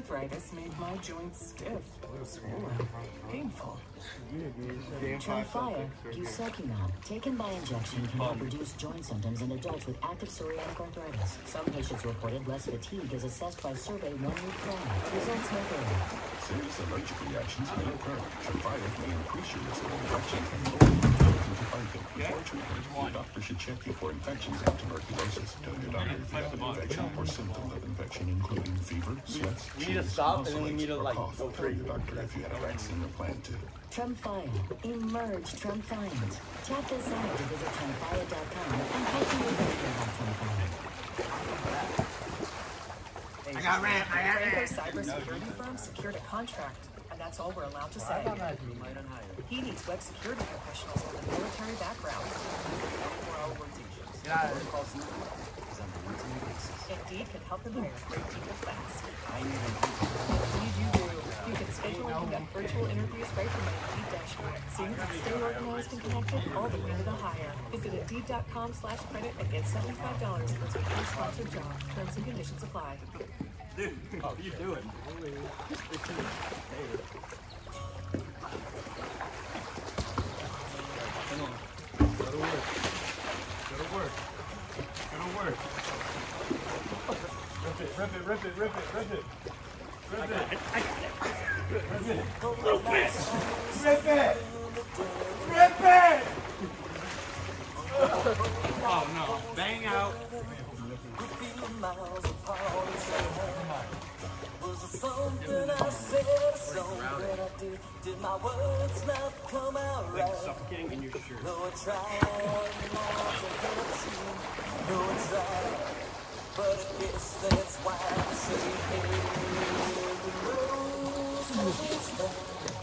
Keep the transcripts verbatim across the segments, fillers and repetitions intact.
arthritis made my joints stiff, swollen, painful. Tremfya, guselkumab, taken by injection, can help reduce joint symptoms in adults with active psoriatic arthritis. Some patients reported less fatigue as assessed by survey one week prior. Results may vary. Serious allergic reactions may occur. Tremfya may increase your risk of infections and lower your to fight them. Before treatment, your doctor should check you for infections and tuberculosis. Tell your doctor if you have an infection or symptoms of infection, including fever, sweats, we need to stop, and then we need to like cough. Tell your doctor if you have a vaccine or plan to. Tremfya. Emerge Tremfyant. Tap this out to visit tremfya dot com and help you learn about Tremfya. I got ran. I got ran. Franco cybersecurity firm secured a contract, and that's all we're allowed to say. He needs web security professionals with a military background. Yeah. Indeed can help him hire great people fast. Indeed you do. You can schedule and conduct virtual interviews right from an Indeed dashboard. So you can stay organized and connected all the way to the hire. Visit Indeed dot com slash credit and get seventy-five dollars for a free sponsored job. Terms and conditions apply. Dude, what are you doing? Come on. Go to work. Go to work. Go to work. Rip it, rip it, rip it, rip it, rip it. Rip it. I got it. Rip it. Rip it. Rip it. Rip it. Oh no. Bang out. Something I said, something I did, did my words not come out right? Suffocating in your shirt. No, I tried not to hurt you. No, I tried, but I guess that's why I say, hey, the rose is back.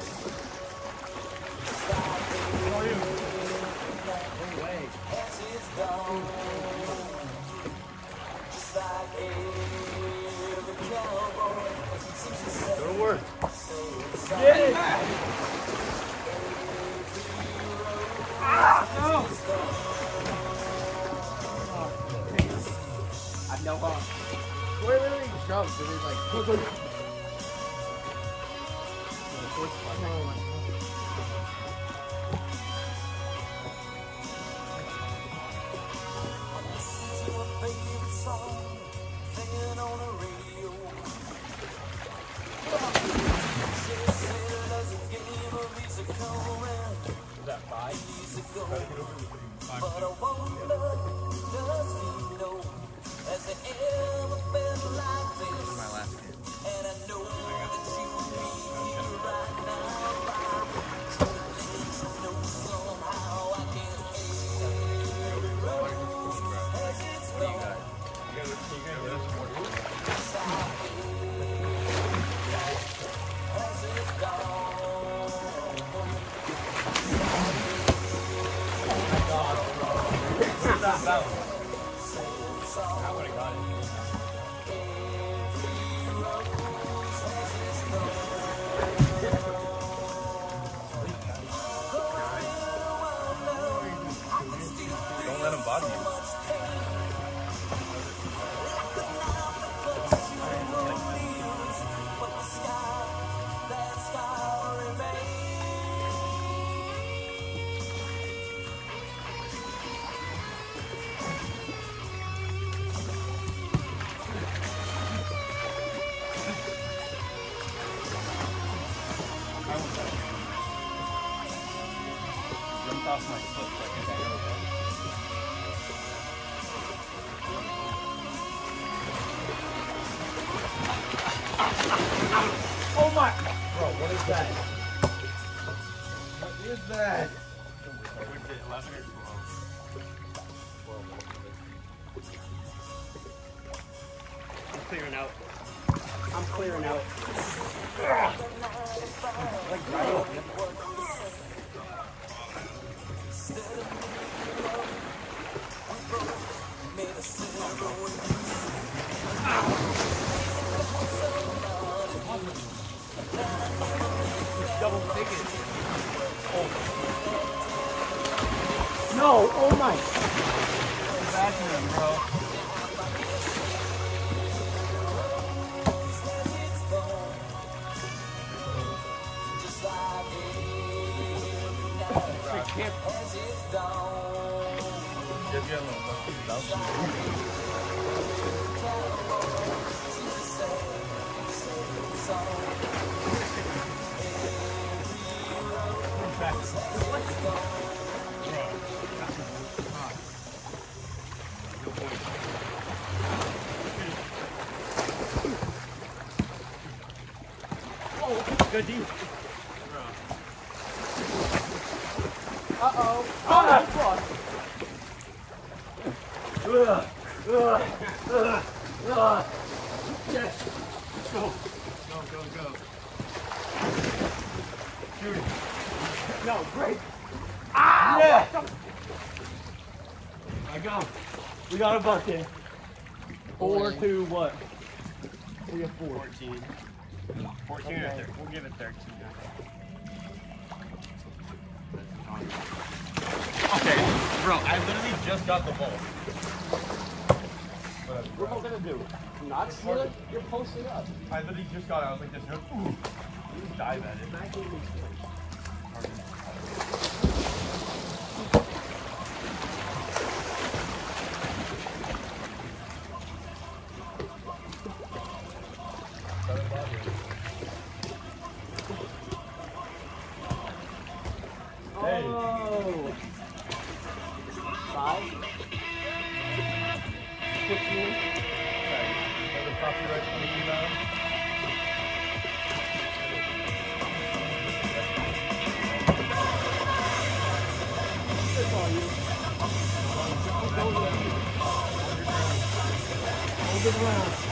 How are you? No way. As it's gone, just like every cowboy. Go to work. Get it! Ah! No! I have no arm. Where are they jumps? Are they like... Look, look. Is that five? Five. But I wonder, does he know, has it ever been like this? This is my last game. And I know that you feel right now by so you know somehow I can hear the road as it's gone. You guys, you guys do some more too? As it's gone. That I would have got it. Don't let him bother you. Off my foot like a oh my! Bro, what is that? What is that? eleven or twelve? I'm clearing out. I'm clearing out. Like right open. Double digits. Oh. No, oh my. Bathroom, bro. Good deal. Uh-oh. Oh, that's fun. Ugh. Ugh. Ugh. Ugh. Yes. Let's go. Go, go, go. Shoot it. No, great. Ah! Yeah. I go. We got a bucket. Four to what? We have four. fourteen. fourteen okay. Or thirteen. We'll give it thirteen. Okay, bro, I literally just got the ball. What am I gonna do? Not steal it? You're posting up. I literally just got it. I was like this. Ooh. You dive at it. Hey. Oh. Five. Fifteen. Okay. Another copyright from the email. That's all you. Hold it around.